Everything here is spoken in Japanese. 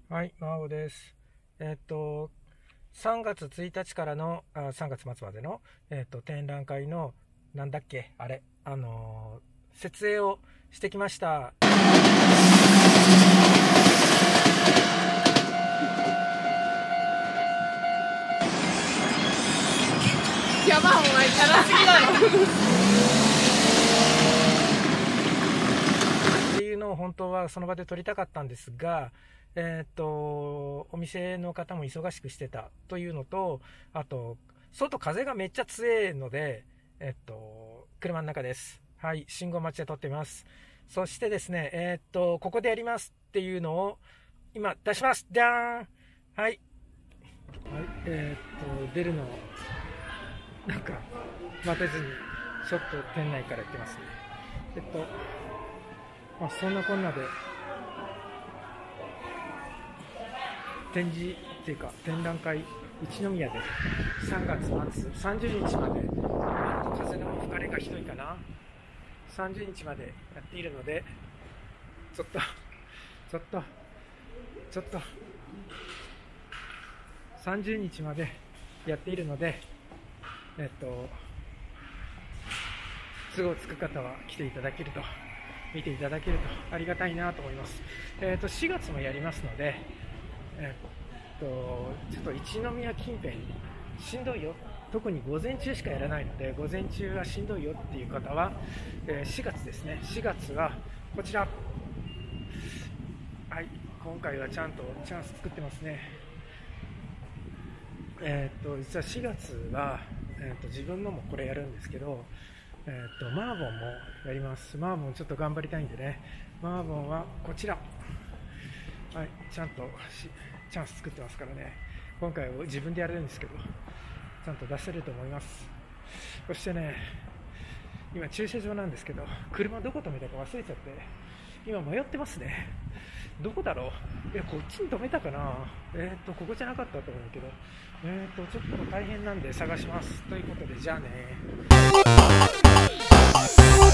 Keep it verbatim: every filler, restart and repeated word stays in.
はい、マオです。えっと、さんがつついたちからの、あさんがつ末までの、えっと、展覧会の、なんだっけ、あれ、あのー設営をしてきました。 やば、お前、チャラすぎだろ。 っていうのを本当はその場で撮りたかったんですが、えっと、お店の方も忙しくしてたというのと、あと、外風がめっちゃ強いので、えっと、車の中です。はい、信号待ちで撮ってます。そしてですね、えっと、ここでやりますっていうのを今出します。じゃーん。はい。はい、えっと、出るのを、なんか、待てずに、ちょっと店内から行ってますね。えっと、まあ、そんなこんなで、展示っていうか展覧会、一宮でさんがつまつさんじゅうにちまで、えー、と風の吹かれがひどいかな、さんじゅうにちまでやっているので、ちょっとちょっとちょっとさんじゅうにちまでやっているので、えっ、と都合つく方は来ていただけると、見ていただけるとありがたいなと思います。えっ、としがつもやりますので、えっと、ちょっと一宮近辺しんどいよ、特に午前中しかやらないので、午前中はしんどいよっていう方は、えーしがつですね。しがつはこちら。はい、今回はちゃんとチャンス作ってますね。えーっと実はしがつは、えーっと自分のもこれやるんですけど、えーっとマーボンもやります。マーボンちょっと頑張りたいんでね。マーボンはこちら。はい、ちゃんとしチャンス作ってますからね。今回は自分でやるんですけど、ちゃんと出せると思います。そしてね、今駐車場なんですけど、車どこ止めたか忘れちゃって、今迷ってますね。どこだろう。え、こっちに止めたかな。えっ、ー、と、ここじゃなかったと思うけど、えっ、ー、と、ちょっと大変なんで探します。ということで、じゃあね。